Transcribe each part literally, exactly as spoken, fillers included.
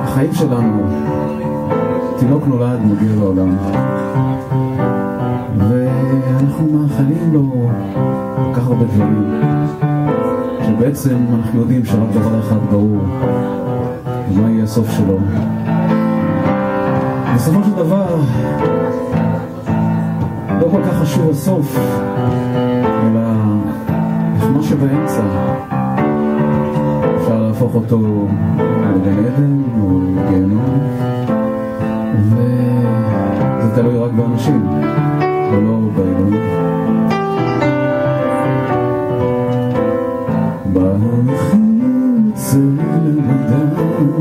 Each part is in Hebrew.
החיים שלנו, תינוק נולד, מגיע לעולם, ואנחנו מאחלים לו כל כך הרבה דברים, שבעצם אנחנו יודעים שרק דבר אחד ברור, ומה יהיה הסוף שלו. בסופו של דבר, לא כל כך חשוב הסוף, אלא מה שבאמצע. אפשר להפוך אותו לגן עדן או לגיהנום, וזה תלוי רק באנשים ולא באלוהים. במחיר צלם אדם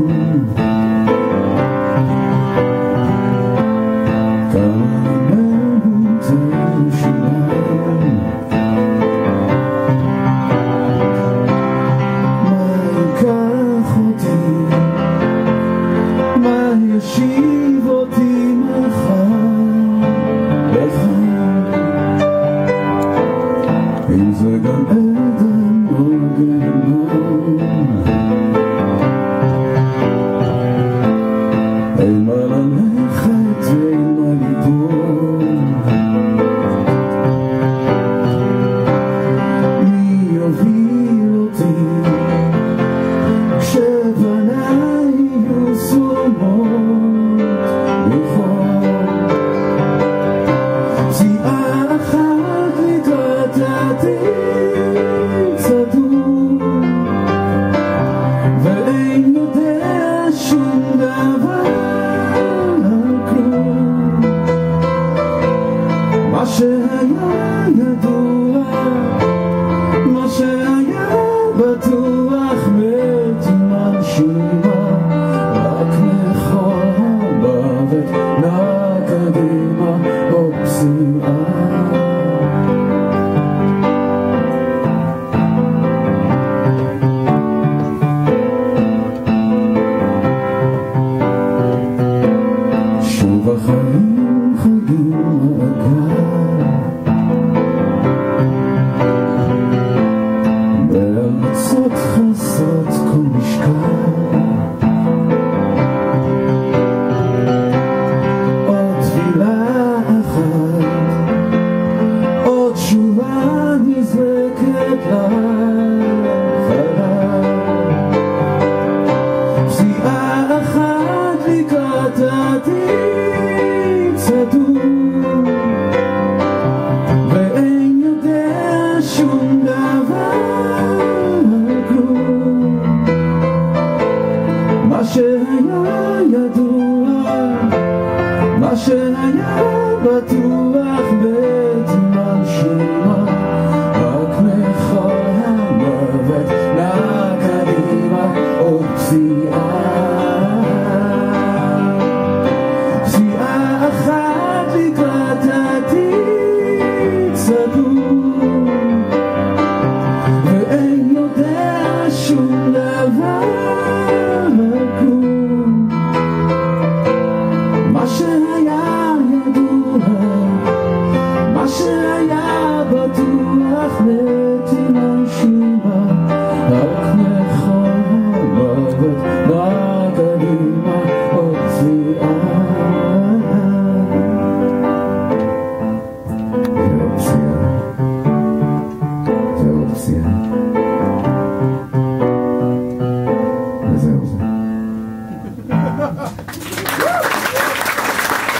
וזהו זה.